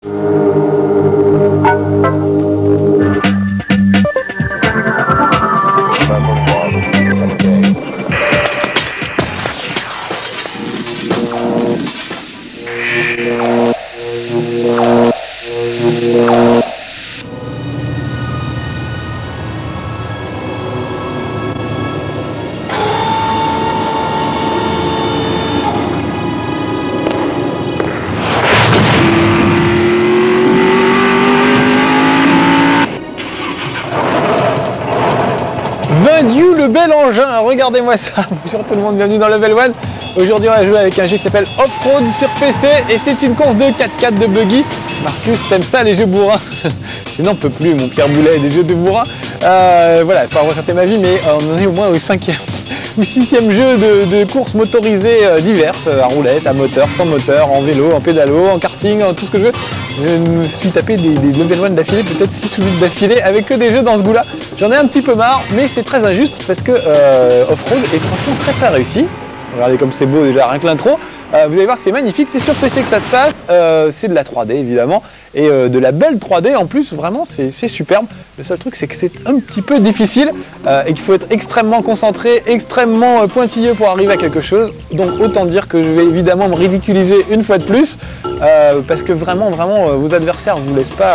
Vendu le bel engin, regardez-moi ça. Bonjour tout le monde, bienvenue dans Level 1. Aujourd'hui on va jouer avec un jeu qui s'appelle Off-Road sur PC et c'est une course de 4x4 de buggy. Marcus, t'aimes ça les jeux bourrins? Je n'en peux plus, mon Pierre Boulet des jeux de bourrins. Voilà, pas raconter ma vie, mais on en est au moins au 5e ou 6e jeu de courses motorisées diverses, à roulette, à moteur, sans moteur, en vélo, en pédalo, en karting, en tout ce que je veux. Je me suis tapé des Level 1 d'affilée, peut-être 6 ou 8 d'affilée, avec que des jeux dans ce goût-là. J'en ai un petit peu marre, mais c'est très injuste parce que Off-Road est franchement très réussi. Regardez comme c'est beau déjà, rien que l'intro. Vous allez voir que c'est magnifique, c'est sur PC que ça se passe, c'est de la 3D évidemment, et de la belle 3D en plus, vraiment c'est superbe. Le seul truc c'est que c'est un petit peu difficile et qu'il faut être extrêmement concentré, extrêmement pointilleux pour arriver à quelque chose. Donc autant dire que je vais évidemment me ridiculiser une fois de plus, parce que vraiment vos adversaires vous laissent pas,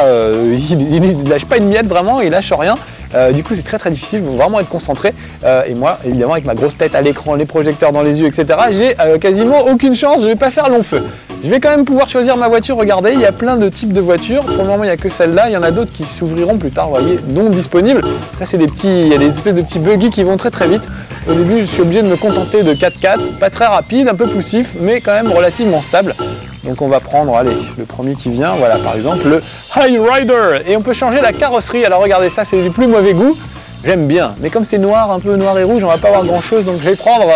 ils lâchent pas une miette vraiment, ils lâchent rien. Du coup c'est très difficile, il faut vraiment être concentré et moi évidemment avec ma grosse tête à l'écran, les projecteurs dans les yeux etc, j'ai quasiment aucune chance, je vais pas faire long feu. Je vais quand même pouvoir choisir ma voiture, regardez il y a plein de types de voitures, pour le moment il n'y a que celle-là, il y en a d'autres qui s'ouvriront plus tard, vous voyez, non disponibles. Ça c'est des petits, il y a des espèces de petits buggy qui vont très vite. Au début je suis obligé de me contenter de 4x4, pas très rapide, un peu poussif mais quand même relativement stable. Donc on va prendre, allez, le premier qui vient, voilà par exemple le High Rider. Et on peut changer la carrosserie, alors regardez ça, c'est du plus mauvais goût, j'aime bien. Mais comme c'est noir, un peu noir et rouge, on va pas avoir grand chose, donc je vais prendre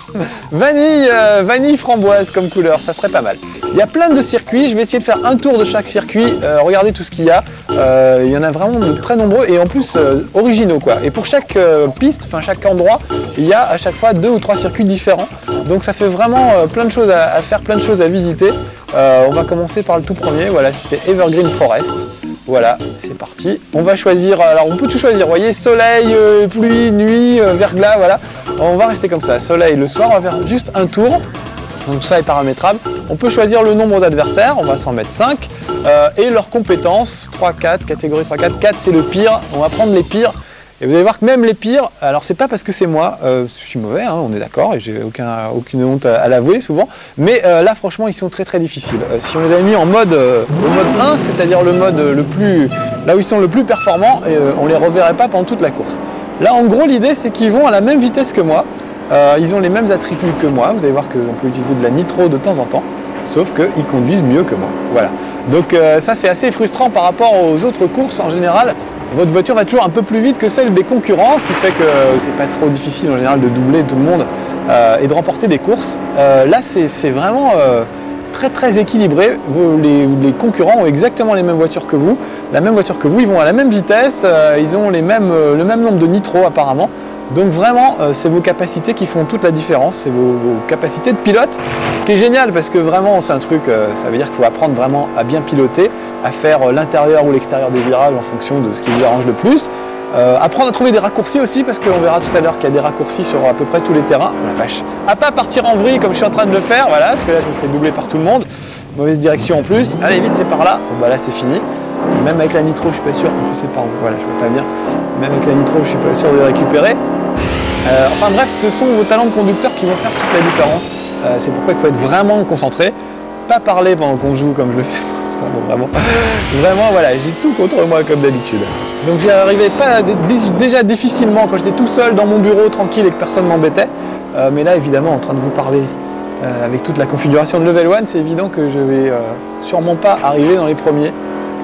vanille framboise comme couleur, ça serait pas mal. Il y a plein de circuits, je vais essayer de faire un tour de chaque circuit, regardez tout ce qu'il y a. Il y en a vraiment de très nombreux et en plus originaux quoi. Et pour chaque piste, enfin chaque endroit, il y a à chaque fois 2 ou 3 circuits différents. Donc ça fait vraiment plein de choses à faire, plein de choses à visiter. On va commencer par le tout premier, voilà c'était Evergreen Forest. Voilà, c'est parti. On va choisir, alors on peut tout choisir, vous voyez, soleil, pluie, nuit, verglas, voilà. On va rester comme ça, soleil le soir, on va faire juste un tour. Donc ça est paramétrable. On peut choisir le nombre d'adversaires, on va s'en mettre 5. Et leurs compétences, 3, 4, catégorie 3, 4. 4 c'est le pire, on va prendre les pires. Et vous allez voir que même les pires, alors c'est pas parce que c'est moi, je suis mauvais, hein, on est d'accord, et j'ai aucune honte à l'avouer souvent, mais là franchement ils sont très difficiles. Si on les avait mis en mode, au mode 1, c'est-à-dire le mode le plus, là où ils sont le plus performants, on les reverrait pas pendant toute la course. Là en gros l'idée c'est qu'ils vont à la même vitesse que moi, ils ont les mêmes attributs que moi, vous allez voir qu'on peut utiliser de la nitro de temps en temps, sauf qu'ils conduisent mieux que moi, voilà. Donc ça c'est assez frustrant par rapport aux autres courses en général. Votre voiture va toujours un peu plus vite que celle des concurrents, ce qui fait que c'est pas trop difficile en général de doubler tout le monde et de remporter des courses. Là c'est vraiment très équilibré. Les concurrents ont exactement les mêmes voitures que vous, la même voiture que vous, ils vont à la même vitesse, ils ont le même nombre de nitro apparemment. Donc vraiment, c'est vos capacités qui font toute la différence, c'est vos capacités de pilote. Ce qui est génial parce que vraiment, c'est un truc, ça veut dire qu'il faut apprendre vraiment à bien piloter, à faire l'intérieur ou l'extérieur des virages en fonction de ce qui vous arrange le plus. Apprendre à trouver des raccourcis aussi parce qu'on verra tout à l'heure qu'il y a des raccourcis sur à peu près tous les terrains. Oh la vache. À pas partir en vrille comme je suis en train de le faire, voilà, parce que là je me fais doubler par tout le monde. Mauvaise direction en plus. Allez vite, c'est par là. Bon bah là c'est fini. Même avec la nitro, je suis pas sûr. En plus c'est par où. Voilà, je vois pas bien. Même avec la nitro, je suis pas sûr de le récupérer. Enfin bref, ce sont vos talents de conducteur qui vont faire toute la différence. C'est pourquoi il faut être vraiment concentré, pas parler pendant qu'on joue comme je le fais. Vraiment, voilà, j'ai tout contre moi comme d'habitude. Donc j'y arrivais pas déjà difficilement quand j'étais tout seul dans mon bureau tranquille et que personne m'embêtait. Mais là, évidemment, en train de vous parler avec toute la configuration de Level 1, c'est évident que je vais sûrement pas arriver dans les premiers.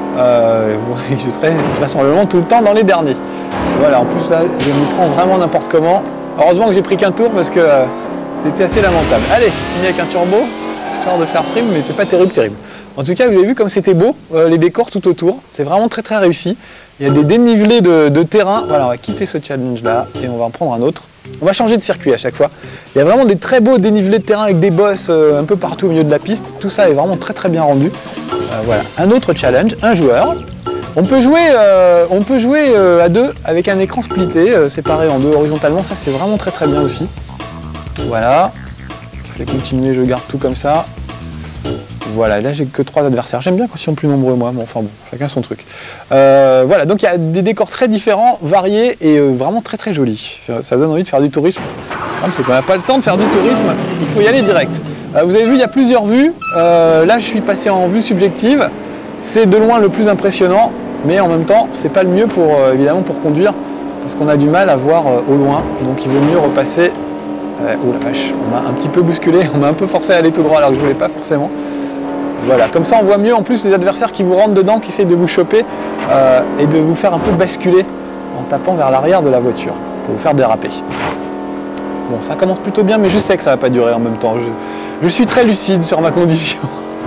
Je serai vraisemblablement tout le temps dans les derniers. Voilà, en plus là, je m'y prends vraiment n'importe comment. Heureusement que j'ai pris qu'un tour parce que c'était assez lamentable. Allez, fini avec un turbo, histoire de faire prime, mais c'est pas terrible. En tout cas, vous avez vu comme c'était beau, les décors tout autour. C'est vraiment très réussi. Il y a des dénivelés de terrain. Voilà, on va quitter ce challenge là et on va en prendre un autre. On va changer de circuit à chaque fois. Il y a vraiment des très beaux dénivelés de terrain avec des bosses un peu partout au milieu de la piste. Tout ça est vraiment très bien rendu. Voilà, un autre challenge, un joueur. On peut jouer à deux avec un écran splitté, séparé en deux horizontalement. Ça c'est vraiment très bien aussi. Voilà. Je vais continuer, je garde tout comme ça. Voilà, là j'ai que 3 adversaires. J'aime bien quand ils sont plus nombreux moi, mais enfin bon, chacun son truc. Voilà, donc il y a des décors très différents, variés et vraiment très jolis. Ça donne envie de faire du tourisme. C'est qu'on n'a pas le temps de faire du tourisme, il faut y aller direct. Vous avez vu, il y a plusieurs vues. Là je suis passé en vue subjective. C'est de loin le plus impressionnant, mais en même temps c'est pas le mieux pour évidemment pour conduire, parce qu'on a du mal à voir au loin. Donc il vaut mieux repasser. Oh la vache, on m'a un petit peu bousculé, on m'a un peu forcé à aller tout droit alors que je voulais pas forcément. Voilà, comme ça on voit mieux en plus les adversaires qui vous rentrent dedans, qui essayent de vous choper et de vous faire un peu basculer en tapant vers l'arrière de la voiture pour vous faire déraper. Bon, ça commence plutôt bien, mais je sais que ça va pas durer en même temps. Je suis très lucide sur ma condition.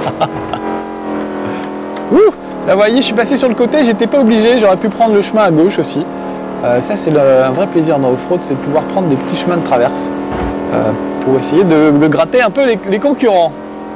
Ouh, là vous voyez, je suis passé sur le côté, j'étais pas obligé, j'aurais pu prendre le chemin à gauche aussi. Ça c'est un vrai plaisir dans Offroad, c'est de pouvoir prendre des petits chemins de traverse pour essayer de gratter un peu les concurrents.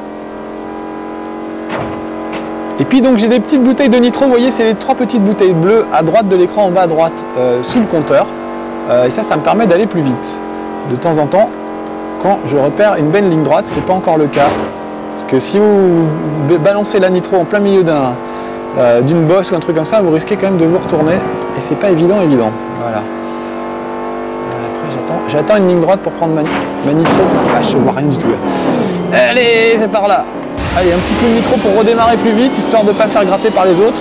Et puis donc j'ai des petites bouteilles de nitro, vous voyez c'est les 3 petites bouteilles bleues à droite de l'écran, en bas à droite, sous le compteur. Et ça me permet d'aller plus vite. De temps en temps, quand je repère une belle ligne droite, ce qui n'est pas encore le cas. Parce que si vous balancez la nitro en plein milieu d'une bosse ou un truc comme ça, vous risquez quand même de vous retourner. Et c'est pas évident. Voilà. Après j'attends une ligne droite pour prendre ma nitro. Ah, je vois rien du tout là. Allez, c'est par là. Allez, un petit coup de nitro pour redémarrer plus vite, histoire de ne pas me faire gratter par les autres.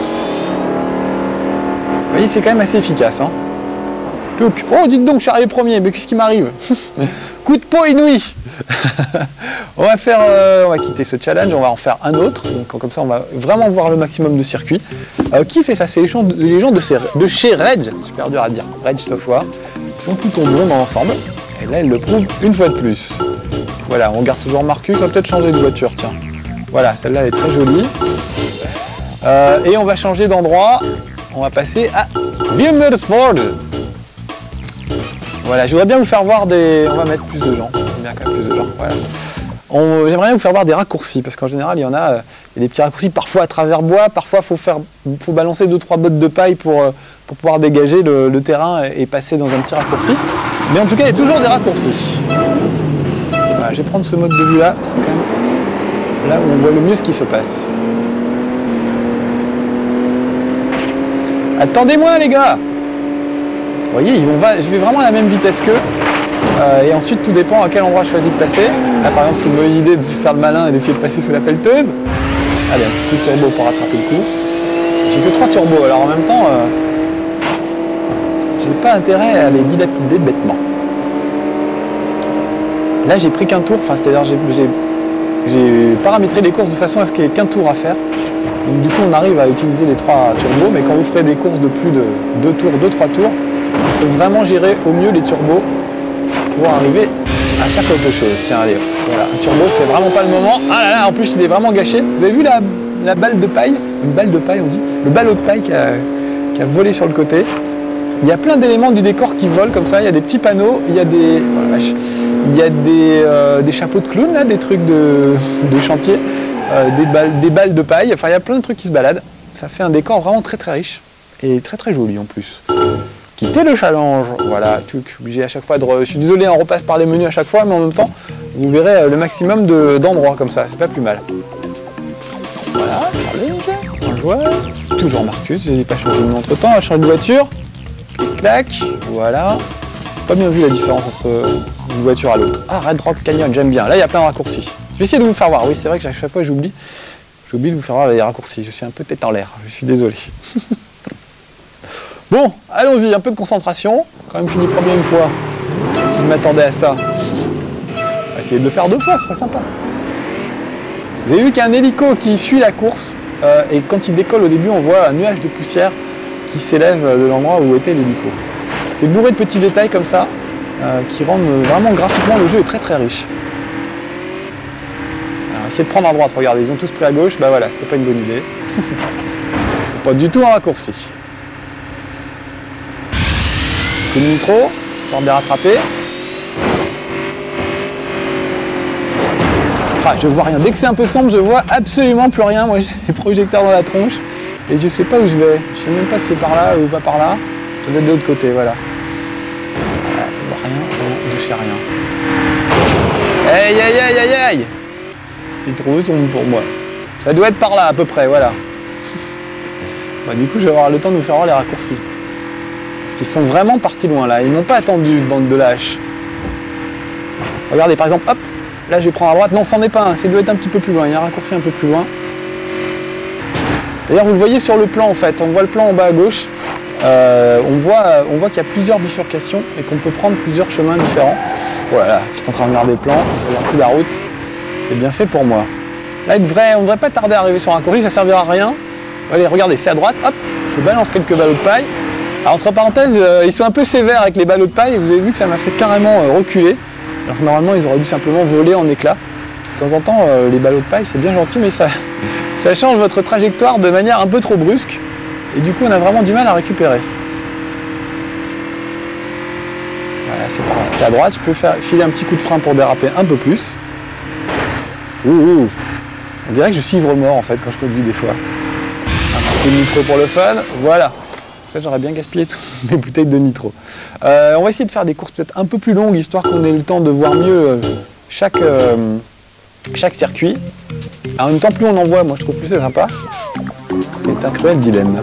Vous voyez, c'est quand même assez efficace. Hein. Look. Oh, dites donc, je suis arrivé premier, mais qu'est-ce qui m'arrive? Coup de peau inouï. On va quitter ce challenge, on va en faire un autre. Donc comme ça, on va vraiment voir le maximum de circuits. Qui fait ça? C'est les gens de chez Reg, super dur à dire, Reg Software. Ils sont plutôt bons dans l'ensemble. Et là, ils le prouvent une fois de plus. Voilà, on garde toujours Marcus, on va peut-être changer de voiture, tiens. Voilà, celle-là est très jolie. Et on va changer d'endroit. On va passer à Wilmersvoorde. Voilà, je voudrais bien vous faire voir des... On va mettre plus de gens. Bien quand même plus de gens. Voilà. J'aimerais bien vous faire voir des raccourcis, parce qu'en général, il y a des petits raccourcis, parfois à travers bois, parfois il faut balancer 2-3 bottes de paille pour pouvoir dégager le terrain et passer dans un petit raccourci. Mais en tout cas, il y a toujours des raccourcis. Voilà, je vais prendre ce mode de vue-là, c'est quand même là où on voit le mieux ce qui se passe. Attendez-moi les gars! Vous voyez, je vais vraiment à la même vitesse qu'eux. Et ensuite, tout dépend à quel endroit je choisis de passer. Là, par exemple, c'est une mauvaise idée de se faire le malin et d'essayer de passer sous la pelleteuse. Allez, un petit coup de turbo pour rattraper le coup. J'ai que 3 turbos, alors en même temps, j'ai pas intérêt à les dilapider bêtement. Là, j'ai pris qu'un tour, enfin, c'est-à-dire j'ai paramétré les courses de façon à ce qu'il n'y ait qu'un tour à faire. Donc, du coup, on arrive à utiliser les 3 turbos, mais quand vous ferez des courses de plus de 2 tours, 2-3 tours, il faut vraiment gérer au mieux les turbos pour arriver à faire quelque chose. Tiens, allez, voilà, un turbo, c'était vraiment pas le moment. Ah là là, en plus, il est vraiment gâché. Vous avez vu la balle de paille? Une balle de paille, on dit. Le ballot de paille qui a volé sur le côté. Il y a plein d'éléments du décor qui volent comme ça. Il y a des petits panneaux, il y a des... Oh la vache. Il y a des chapeaux de clown, là, des trucs de chantier, des balles de paille. Enfin, il y a plein de trucs qui se baladent. Ça fait un décor vraiment très riche et très joli en plus. Quitter le challenge, voilà, je suis obligé à chaque fois je suis désolé, on repasse par les menus à chaque fois, mais en même temps, vous verrez le maximum d'endroits comme ça, c'est pas plus mal. Voilà, challenge, un joueur, toujours Marcus, je n'ai pas changé de nom entre temps, on va changer de voiture, clic-clac, voilà. Pas bien vu la différence entre une voiture à l'autre. Ah, Red Rock Canyon, j'aime bien, là il y a plein de raccourcis. Je vais essayer de vous faire voir, oui c'est vrai que chaque fois j'oublie de vous faire voir les raccourcis, je suis un peu tête en l'air, je suis désolé. Bon, allons-y, un peu de concentration. Quand même fini premier une fois. Si je m'attendais à ça, on va essayer de le faire 2 fois, ce serait sympa. Vous avez vu qu'il y a un hélico qui suit la course et quand il décolle au début, on voit un nuage de poussière qui s'élève de l'endroit où était l'hélico. C'est bourré de petits détails comme ça qui rendent vraiment graphiquement le jeu est très riche. Alors, essayez de prendre à droite, regardez, ils ont tous pris à gauche, bah voilà, c'était pas une bonne idée. C'est pas du tout un raccourci. Coup de nitro, histoire de les rattraper. Ah, je vois rien. Dès que c'est un peu sombre, je vois absolument plus rien. Moi, j'ai les projecteurs dans la tronche et je sais pas où je vais. Je sais même pas si c'est par là ou pas par là. Ça doit être de l'autre côté, voilà. Voilà, je vois rien, je sais rien. Aïe, aïe, aïe, aïe, aïe. C'est trop sombre pour moi. Ça doit être par là, à peu près, voilà. Bah, du coup, je vais avoir le temps de vous faire voir les raccourcis. Parce qu'ils sont vraiment partis loin, là. Ils m'ont pas attendu, bande de lâches. Regardez, par exemple, hop. Là, je vais prendre à droite. Non, c'en est pas un. Ça doit être un petit peu plus loin. Il y a un raccourci un peu plus loin. D'ailleurs, vous le voyez sur le plan, en fait. On voit le plan en bas à gauche. On voit qu'il y a plusieurs bifurcations et qu'on peut prendre plusieurs chemins différents. Voilà, je suis en train de regarder le plan. Je regarde plus la route. C'est bien fait pour moi. Là, on ne devrait pas tarder à arriver sur un raccourci. Ça ne servira à rien. Allez, regardez, c'est à droite. Hop, je balance quelques ballots de paille. Alors, entre parenthèses, ils sont un peu sévères avec les ballots de paille. Vous avez vu que ça m'a fait carrément reculer. Alors que normalement, ils auraient dû simplement voler en éclats. De temps en temps, les ballots de paille, c'est bien gentil, mais ça change votre trajectoire de manière un peu trop brusque. Et du coup, on a vraiment du mal à récupérer. Voilà, c'est par là. C'est à droite. Je peux filer un petit coup de frein pour déraper un peu plus. Ouh. On dirait que je suis ivre-mort, en fait, quand je conduis des fois. Un peu de nitro pour le fun. Voilà. Ça, j'aurais bien gaspillé toutes mes bouteilles de nitro. On va essayer de faire des courses peut-être un peu plus longues, histoire qu'on ait le temps de voir mieux chaque circuit. En même temps, plus on en voit, moi je trouve plus c'est sympa. C'est un cruel dilemme.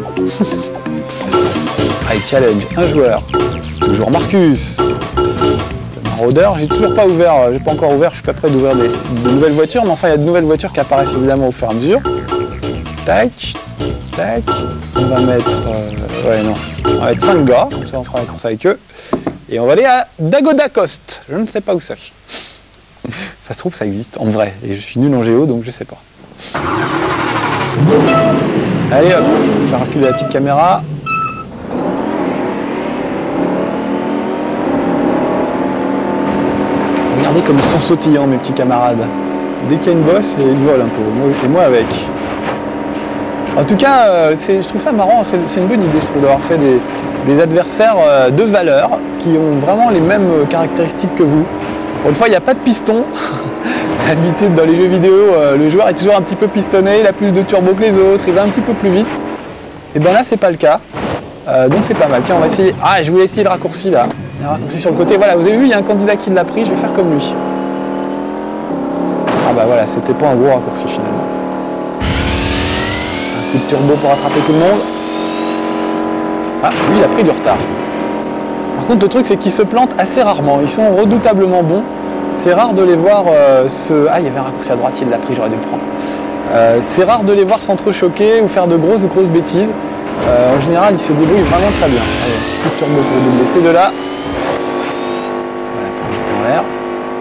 Allez, challenge, un joueur. Toujours Marcus. Le maraudeur, j'ai toujours pas ouvert, j'ai pas encore ouvert, je suis pas prêt d'ouvrir de nouvelles voitures, mais enfin il y a de nouvelles voitures qui apparaissent évidemment au fur et à mesure. Tac, tac. On va mettre. Ouais, non. On va mettre 5 gars, comme ça on fera la course avec eux. Et on va aller à Dagodacoste. Je ne sais pas où c'est. Ça se trouve, ça existe en vrai. Et je suis nul en géo, donc je sais pas. Allez hop, je vais reculer la petite caméra. Regardez comme ils sont sautillants, mes petits camarades. Dès qu'il y a une bosse, ils volent un peu. Et moi avec. En tout cas, je trouve ça marrant, c'est une bonne idée, je trouve, d'avoir fait des adversaires de valeur qui ont vraiment les mêmes caractéristiques que vous. Pour une fois, il n'y a pas de piston. D'habitude, dans les jeux vidéo, le joueur est toujours un petit peu pistonné, il a plus de turbo que les autres, il va un petit peu plus vite. Et bien là, c'est pas le cas. Donc c'est pas mal. Tiens, on va essayer. Ah, je voulais essayer le raccourci là. Il y a un raccourci sur le côté. Voilà, vous avez vu, il y a un candidat qui l'a pris, je vais faire comme lui. Ah bah voilà, c'était pas un gros raccourci finalement. Coup de turbo pour attraper tout le monde. Ah, lui il a pris du retard. Par contre le truc c'est qu'ils se plantent assez rarement. Ils sont redoutablement bons. C'est rare de les voir Ah, il y avait un raccourci à droite, il l'a pris, j'aurais dû le prendre. C'est rare de les voir s'entrechoquer ou faire de grosses bêtises. En général ils se débrouillent vraiment très bien. Allez, un petit coup de turbo pour doubler ces deux-là. Voilà, pour mettre en l'air.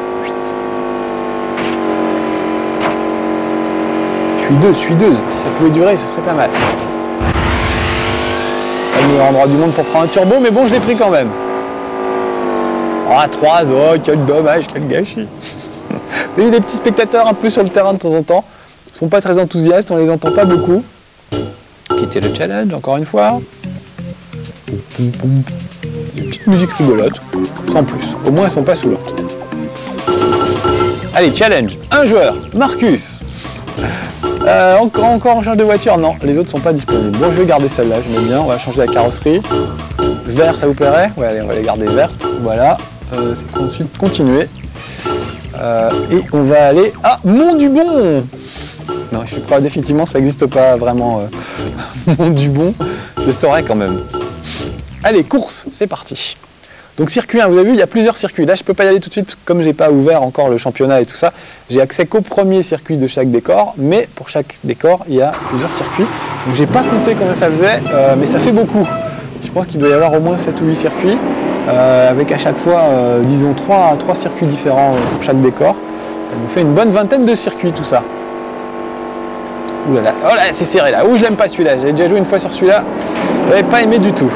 Je suis deux. Si ça pouvait durer, ce serait pas mal. Pas le meilleur endroit du monde pour prendre un turbo, mais bon, je l'ai pris quand même. Oh, 3, oh, quel dommage, quel gâchis. Il y a des petits spectateurs un peu sur le terrain de temps en temps. Ils sont pas très enthousiastes, on les entend pas beaucoup. Quitter le challenge, encore une fois. Des petites musiques rigolotes, sans plus. Au moins, elles sont pas saoulantes. Allez, challenge. Un joueur, Marcus. Encore on change de voiture? Non, les autres sont pas disponibles. Bon, je vais garder celle-là, je mets bien. On va changer la carrosserie. Vert, ça vous plairait? Ouais, allez, on va les garder vertes. Voilà. C'est ensuite continuer. Et on va aller à Mont-du-Bon. Non, je crois définitivement ça n'existe pas vraiment. Mont-du-Bon, je le saurais quand même. Allez, course, c'est parti. Donc circuit 1, vous avez vu, il y a plusieurs circuits. Là, je ne peux pas y aller tout de suite, parce que comme je n'ai pas ouvert encore le championnat et tout ça, j'ai accès qu'au premier circuit de chaque décor, mais pour chaque décor, il y a plusieurs circuits. Donc j'ai pas compté combien ça faisait, mais ça fait beaucoup. Je pense qu'il doit y avoir au moins 7 ou 8 circuits, avec à chaque fois, disons, 3 circuits différents pour chaque décor. Ça nous fait une bonne vingtaine de circuits, tout ça. Ouh là là, oh là, c'est serré là. Ouh, je l'aime pas celui-là. J'ai déjà joué une fois sur celui-là. Je l'avais pas aimé du tout.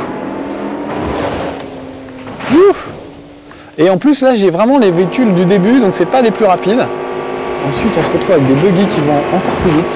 Ouf. Et en plus là j'ai vraiment les véhicules du début, donc c'est pas les plus rapides. Ensuite on se retrouve avec des buggy qui vont encore plus vite.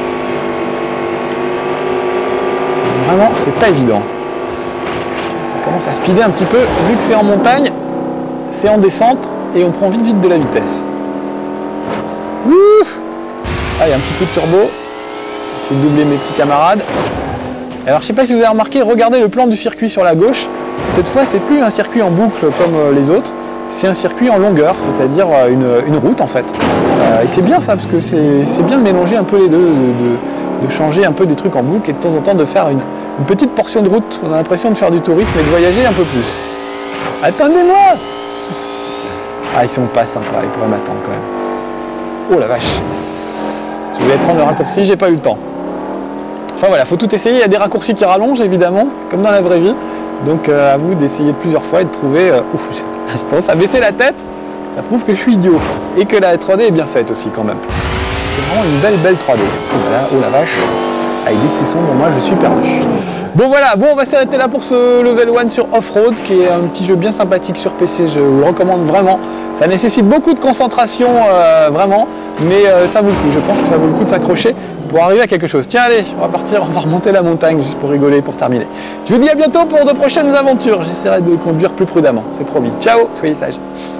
Vraiment c'est pas évident. Ça commence à speeder un petit peu, vu que c'est en montagne, c'est en descente et on prend vite de la vitesse. Ouh. Ah, il y a un petit coup de turbo. J'essaie de doubler mes petits camarades. Alors je sais pas si vous avez remarqué, regardez le plan du circuit sur la gauche. Cette fois c'est plus un circuit en boucle comme les autres, c'est un circuit en longueur, c'est-à-dire une route en fait. Et c'est bien ça, parce que c'est bien de mélanger un peu les deux, de changer un peu des trucs en boucle et de temps en temps de faire une petite portion de route. On a l'impression de faire du tourisme et de voyager un peu plus. Attendez-moi. Ah, ils sont pas sympas, ils pourraient m'attendre quand même. Oh la vache. Je vais prendre le raccourci, j'ai pas eu le temps. Enfin voilà, faut tout essayer, il y a des raccourcis qui rallongent évidemment, comme dans la vraie vie. Donc à vous d'essayer plusieurs fois et de trouver... Ouf, j'ai tendance à baisser la tête, ça prouve que je suis idiot. Et que la 3D est bien faite aussi quand même. C'est vraiment une belle 3D. Voilà, oh la vache. Ah, il dit que c'est sombre, moi je suis perdu. Bon voilà, bon on va s'arrêter là pour ce level 1 sur Off-Road, qui est un petit jeu bien sympathique sur PC, je vous le recommande vraiment. Ça nécessite beaucoup de concentration, vraiment, mais ça vaut le coup, je pense que ça vaut le coup de s'accrocher pour arriver à quelque chose. Tiens allez, on va partir, on va remonter la montagne juste pour rigoler, pour terminer. Je vous dis à bientôt pour de prochaines aventures, j'essaierai de conduire plus prudemment, c'est promis. Ciao, soyez sages.